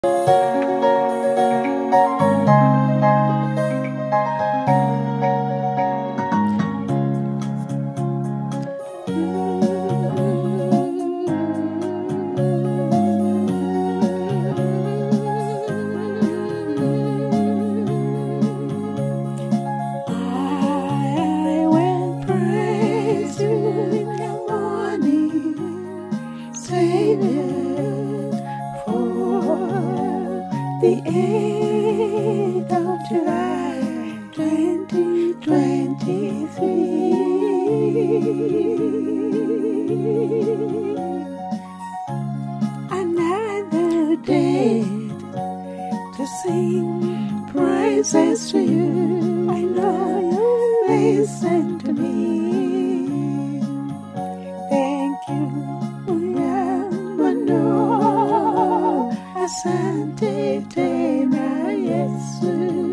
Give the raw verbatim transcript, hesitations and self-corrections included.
The eighth of July, twenty twenty-three. Another day to sing praises to you. I know you listen to me. Thank you, Yamano, Asante tena Yesu.